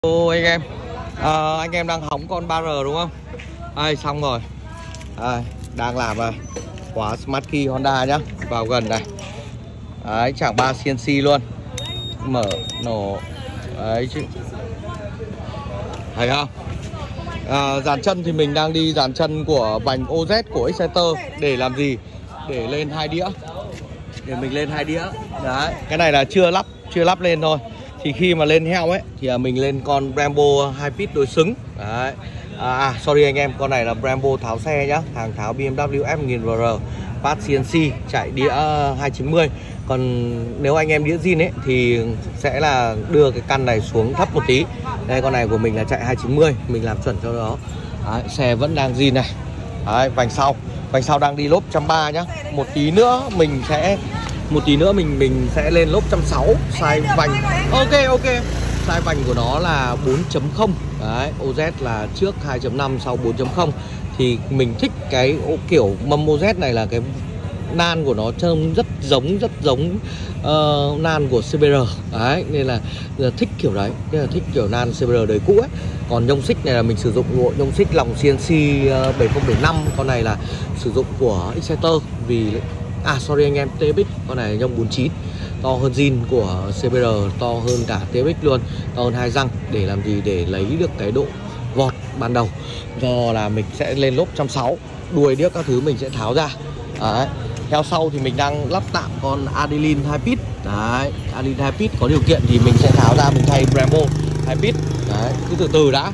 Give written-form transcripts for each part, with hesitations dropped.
Anh em, anh em đang hóng con 3R đúng không? Đây, xong rồi. Đây, đang làm rồi. Khóa Smart Key Honda nhá. Vào gần này. Đấy, chảng 3 CNC luôn. Mở, nổ. Đấy chứ. Thấy không? Dàn chân thì mình đang đi dàn chân của vành OZ của Exciter. Để làm gì? Để lên 2 đĩa. Để mình lên 2 đĩa. Đấy, cái này là chưa lắp lên thôi. Thì khi mà lên heo ấy thì mình lên con Brembo 2 pit đối xứng. Đấy. Sorry anh em, con này là Brembo tháo xe nhá, hàng tháo BMW F1000RR, pass CNC, chạy đĩa 290. Còn nếu anh em đĩa zin ấy thì sẽ là đưa cái căn này xuống thấp một tí. Đây, con này của mình là chạy 290, mình làm chuẩn cho nó. Đấy, xe vẫn đang zin này. Đấy, vành sau đang đi lốp 130 nhá. Một tí nữa mình sẽ lên lốp 160, size vành. Ok. Size vành của nó là 4.0. Đấy, OZ là trước 2.5 sau 4.0. Thì mình thích cái kiểu mâm OZ này là cái nan của nó trông rất giống nan của CBR. Đấy, nên là thích kiểu đấy, nên là thích kiểu nan CBR đời cũ ấy. Còn nhông xích này là mình sử dụng nhông xích lòng CNC 7075. Con này là sử dụng của Exciter vì sorry anh em, TFX con này nhông 49, to hơn zin của CBR, to hơn cả TFX luôn, to hơn 2 răng. Để làm gì? Để lấy được cái độ vọt ban đầu. Do là mình sẽ lên lốp 160, đuôi điếc các thứ mình sẽ tháo ra. Đấy. Theo sau thì mình đang lắp tạm con Adeline 2 pit. Đấy, Adeline 2 pit có điều kiện thì mình sẽ tháo ra, mình thay Brembo 2 pit. Đấy, cứ từ từ đã.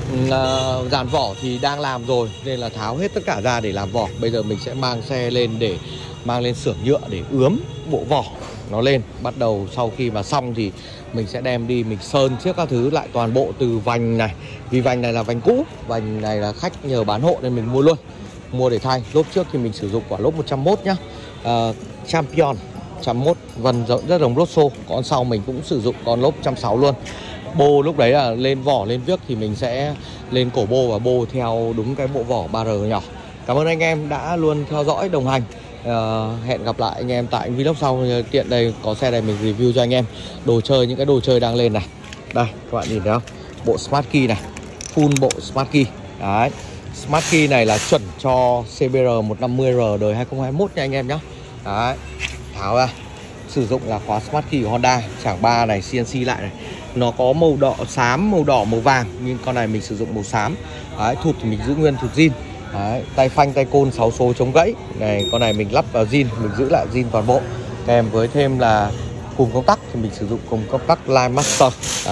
Dàn vỏ thì đang làm rồi nên là tháo hết tất cả ra để làm vỏ. Bây giờ mình sẽ mang xe lên để mang lên xưởng nhựa để ướm bộ vỏ nó lên. Bắt đầu sau khi mà xong thì mình sẽ đem đi mình sơn trước các thứ lại toàn bộ từ vành này. Vì vành này là vành cũ, vành này là khách nhờ bán hộ nên mình mua luôn. Mua để thay. Lốp trước thì mình sử dụng quả lốp 101 nhá, Champion 101, vân rất giống Rosso. Còn sau mình cũng sử dụng con lốp 160 luôn. Bô lúc đấy là lên vỏ lên viếc thì mình sẽ lên cổ bô và bô theo đúng cái bộ vỏ 3R nhỏ. Cảm ơn anh em đã luôn theo dõi đồng hành. Hẹn gặp lại anh em tại vlog sau. Tiện đây có xe này mình review cho anh em đồ chơi, những cái đồ chơi đang lên này. Đây các bạn nhìn thấy không? Bộ Smart Key này, full bộ Smart Key. Đấy, Smart Key này là chuẩn cho CBR 150R đời 2021 nha anh em nhé. Đấy, tháo ra. Sử dụng là khóa Smart Key của Honda, chảng 3 này, CNC lại này. Nó có màu đỏ xám, màu đỏ, màu vàng, nhưng con này mình sử dụng màu xám. Đấy, thụt thì mình giữ nguyên thụt zin. Đấy, tay phanh, tay côn 6 số chống gãy. Này, con này mình lắp vào zin, mình giữ lại zin toàn bộ. Kèm với thêm là cùng công tắc thì mình sử dụng cùng công tắc Line Master.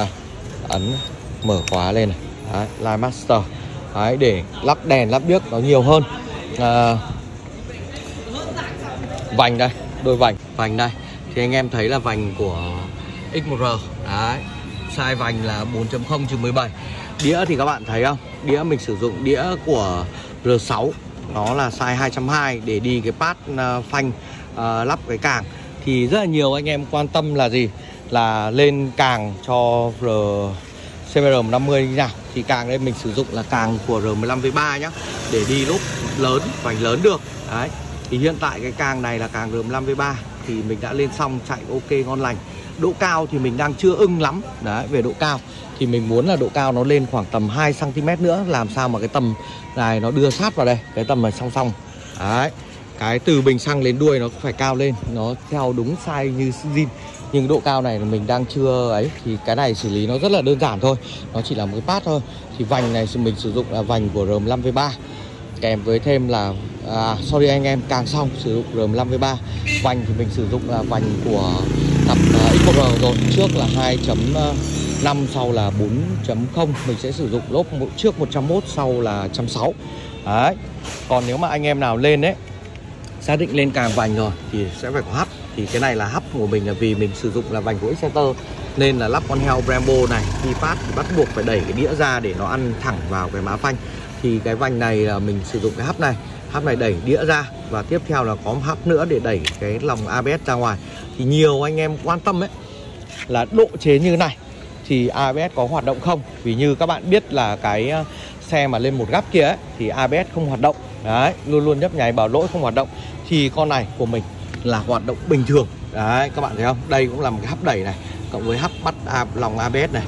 Ấn mở khóa lên này. Đấy, Line Master. Đấy, để lắp đèn, lắp điếc nó nhiều hơn. Vành đây, đôi vành đây. Thì anh em thấy là vành của X1R. Đấy, size vành là 4.0/17. Đĩa thì các bạn thấy không? Đĩa mình sử dụng đĩa của R6. Nó là size 220 để đi cái pad phanh lắp cái càng. Thì rất là nhiều anh em quan tâm là gì? Là lên càng cho CBR150 như nào. Thì càng đây mình sử dụng là càng của R15V3 nhá, để đi lốp lớn, vành lớn được. Đấy. Thì hiện tại cái càng này là càng R15V3 thì mình đã lên xong, chạy ok ngon lành. Độ cao thì mình đang chưa ưng lắm. Đấy, về độ cao thì mình muốn là độ cao nó lên khoảng tầm 2 cm nữa, làm sao mà cái tầm này nó đưa sát vào đây, cái tầm này song. Đấy, cái từ bình xăng đến đuôi nó phải cao lên, nó theo đúng size như zin. Nhưng độ cao này là mình đang chưa ấy. Thì cái này xử lý nó rất là đơn giản thôi, nó chỉ là một cái pad thôi. Thì vành này mình sử dụng là vành của R15V3. Kèm với thêm là sorry anh em, càng xong sử dụng R15V3. Vành thì mình sử dụng là vành của cặp X1R rồi. Trước là 2.5, sau là 4.0. Mình sẽ sử dụng lốp trước 101, sau là 160. Đấy. Còn nếu mà anh em nào lên đấy, xác định lên càng vành rồi thì sẽ phải có hấp. Thì cái này là hấp của mình là vì mình sử dụng là vành của Exciter, nên là lắp con heo Brembo này khi phát thì bắt buộc phải đẩy cái đĩa ra để nó ăn thẳng vào cái má phanh. Thì cái vành này là mình sử dụng cái hấp này đẩy đĩa ra, và tiếp theo là có một hấp nữa để đẩy cái lòng ABS ra ngoài. Thì nhiều anh em quan tâm ấy là độ chế như thế này thì ABS có hoạt động không. Vì như các bạn biết là cái xe mà lên một gắp kia ấy, thì ABS không hoạt động. Đấy, luôn nhấp nháy bảo lỗi không hoạt động. Thì con này của mình là hoạt động bình thường. Đấy, các bạn thấy không? Đây cũng là một cái hấp đẩy này, cộng với hấp bắt lòng ABS này.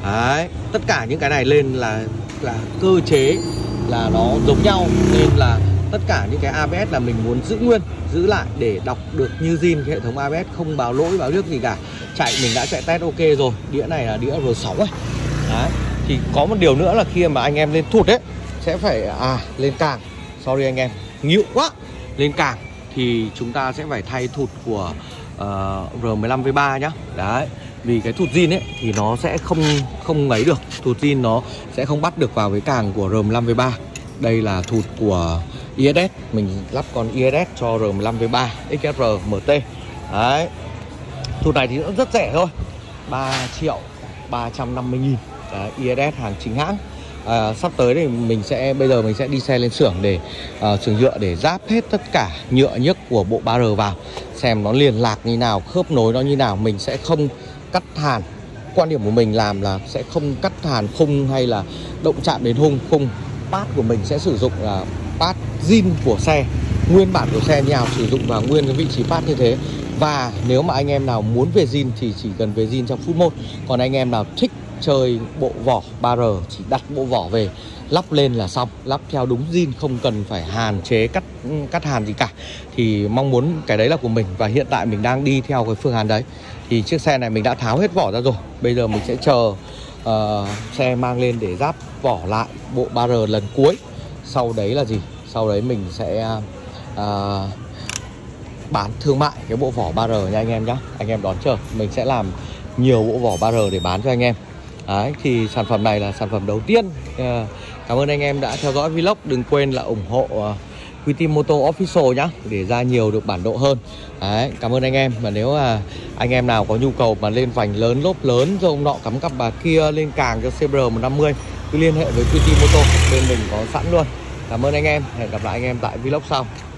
Đấy, tất cả những cái này lên là cơ chế là nó giống nhau, nên là tất cả những cái ABS là mình muốn giữ nguyên, giữ lại để đọc được như zin. Hệ thống ABS không báo lỗi báo trước gì cả. Mình đã chạy test ok rồi. Đĩa này là đĩa R6 ấy. Đấy, thì có một điều nữa là khi mà anh em lên thụt ấy sẽ phải lên càng. Sorry anh em, nghịu quá. Lên càng thì chúng ta sẽ phải thay thụt của R15 V3 nhá. Đấy, vì cái thụt zin ấy thì nó sẽ không ấy được. Thụt zin nó sẽ không bắt được vào cái càng của R15 V3. Đây là thụt của ISS. Mình lắp con ISS cho R15 V3 XR MT. Đấy, thụt này thì cũng rất rẻ thôi, 3.350.000. Đấy, ISS hàng chính hãng. Sắp tới thì bây giờ mình sẽ đi xe lên xưởng để xưởng nhựa để ráp hết tất cả nhựa nhức của bộ 3R vào, xem nó liền lạc như nào, khớp nối nó như nào. Mình sẽ không cắt hàn. Quan điểm của mình làm là sẽ không cắt hàn khung hay là động chạm đến khung. Pad của mình sẽ sử dụng là pad zin của xe, nguyên bản của xe nào sử dụng vào nguyên cái vị trí pad như thế. Và nếu mà anh em nào muốn về zin thì chỉ cần về zin trong phút 1. Còn anh em nào thích chơi bộ vỏ 3R chỉ đặt bộ vỏ về, lắp lên là xong, lắp theo đúng zin, không cần phải hàn chế cắt hàn gì cả. Thì mong muốn cái đấy là của mình, và hiện tại mình đang đi theo cái phương án đấy. Thì chiếc xe này mình đã tháo hết vỏ ra rồi. Bây giờ mình sẽ chờ xe mang lên để ráp vỏ lại bộ 3R lần cuối. Sau đấy là gì? Sau đấy mình sẽ bán thương mại cái bộ vỏ 3R nha anh em nhé. Anh em đón chờ, mình sẽ làm nhiều bộ vỏ 3R để bán cho anh em. Đấy, thì sản phẩm này là sản phẩm đầu tiên. Cảm ơn anh em đã theo dõi vlog. Đừng quên là ủng hộ QT Moto Official nhá, để ra nhiều được bản độ hơn. Đấy, cảm ơn anh em. Mà nếu mà anh em nào có nhu cầu mà lên vành lớn, lốp lớn, cho ông nọ cắm cặp bà kia, lên càng cho CBR 150, cứ liên hệ với QT Moto, bên mình có sẵn luôn. Cảm ơn anh em, hẹn gặp lại anh em tại vlog sau.